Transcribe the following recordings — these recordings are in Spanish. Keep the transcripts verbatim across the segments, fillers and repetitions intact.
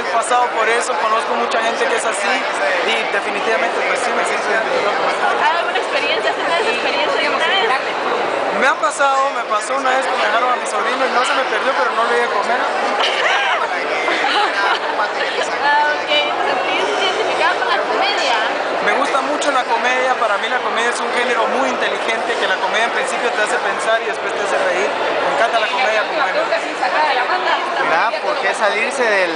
pasado por eso, conozco mucha gente que es así y definitivamente pues sí me siento identificado con eso. ¿Hay alguna experiencia? ¿Tienes experiencia alguna vez? Me ha pasado, me pasó una vez que me dejaron a mi sobrino y no se me perdió, pero no le di a comer. Ah, ok, ¿te sentís identificado con la comedia? Me gusta mucho la comedia, para mí la comedia es un género muy inteligente, que la comedia en principio te hace pensar y después te hace reír. Me encanta la comedia como género. Mira, ¿por qué salirse del...?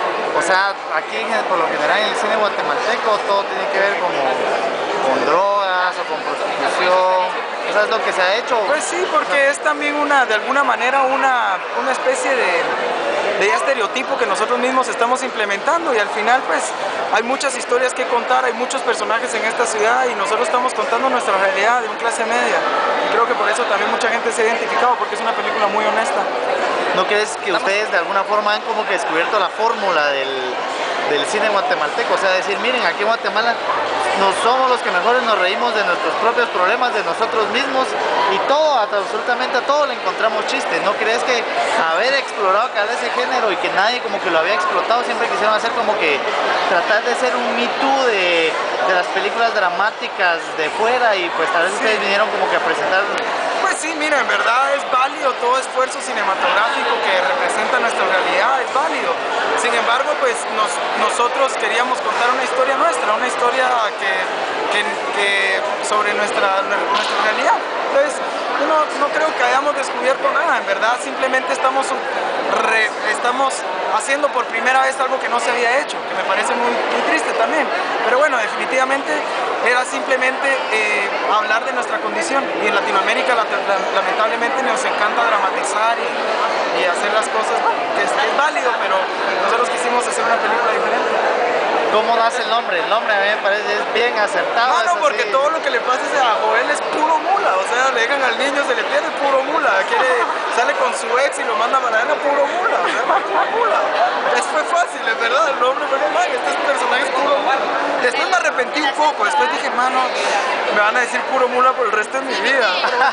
O sea, aquí por lo general en el cine guatemalteco todo tiene que ver como con drogas o con prostitución. ¿O sea, es lo que se ha hecho? Pues sí, porque es también una, de alguna manera, una, una especie de, de estereotipo que nosotros mismos estamos implementando y al final pues hay muchas historias que contar, hay muchos personajes en esta ciudad y nosotros estamos contando nuestra realidad de una clase media y creo que por eso también mucha gente se ha identificado porque es una película muy honesta. ¿No crees que ustedes de alguna forma han como que descubierto la fórmula del, del cine guatemalteco? O sea, decir, miren, aquí en Guatemala nos somos los que mejores nos reímos de nuestros propios problemas, de nosotros mismos y todo, absolutamente a todo le encontramos chistes. ¿No crees que haber explorado cada ese género y que nadie como que lo había explotado, siempre quisieron hacer como que tratar de ser un Me Too de, de las películas dramáticas de fuera y pues tal vez Sí. ustedes vinieron como que a presentar? Pues sí, mira, en verdad es válido todo esfuerzo cinematográfico que representa nuestra realidad, es válido. Sin embargo, pues nos, nosotros queríamos contar una historia nuestra, una historia que, que, que sobre nuestra, nuestra realidad. Entonces, no, no creo que hayamos descubierto nada, en verdad simplemente estamos, re, estamos haciendo por primera vez algo que no se había hecho, que me parece muy, muy triste también. Pero bueno, definitivamente era simplemente eh, hablar de nuestra condición y en Latinoamérica la, la, lamentablemente nos encanta dramatizar y, y hacer las cosas, bueno, que es, es válido, pero nosotros quisimos hacer una película diferente. ¿Cómo das el nombre? El nombre a mí me parece es bien acertado. No, no, es porque así. todo lo que le pasa a Joel es puro mula, o sea, le dejan al niño, se le pierde puro mula, quiere, sale con su ex y lo manda para allá, puro mula, o sea, puro mula. Eso fue fácil, es verdad, el nombre fue normal, este personaje es puro mula. Después me arrepentí un poco, después dije, mano, me van a decir puro mula por el resto de mi vida.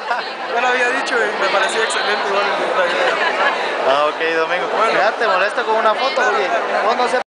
Ya lo había dicho y me parecía excelente igual la idea. Ah, ok, Domingo. Bueno. Mira, te molesto con una foto, oye. Vos no sé